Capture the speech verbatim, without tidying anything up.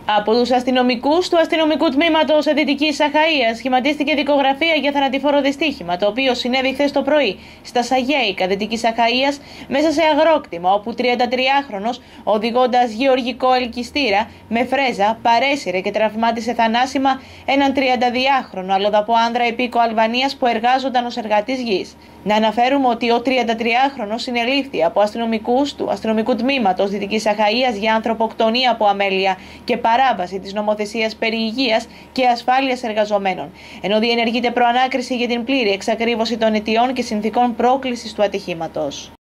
Από τους αστυνομικούς του αστυνομικού τμήματος Δυτικής Αχαΐας σχηματίστηκε δικογραφία για θανατηφόρο δυστύχημα, το οποίο συνέβη χθες το πρωί στα Σαγέικα Δυτικής Αχαΐας μέσα σε αγρόκτημα, όπου τριαντατριάχρονος οδηγώντας γεωργικό ελκυστήρα με φρέζα παρέσυρε και τραυμάτισε θανάσιμα έναν τριανταδυάχρονο αλλοδαπό άνδρα υπήκο Αλβανίας που εργάζονταν ως εργάτης γης. Να αναφέρουμε ότι ο τριαντατριάχρονος συνελήφθη από αστυνομικούς του αστυνομικού τμήματος Δυτικής Αχαΐας για ανθρωποκτονία από αμέλεια και παράβαση της νομοθεσίας περί υγείας και ασφάλειας εργαζομένων, ενώ διενεργείται προανάκριση για την πλήρη εξακρίβωση των αιτιών και συνθηκών πρόκλησης του ατυχήματος.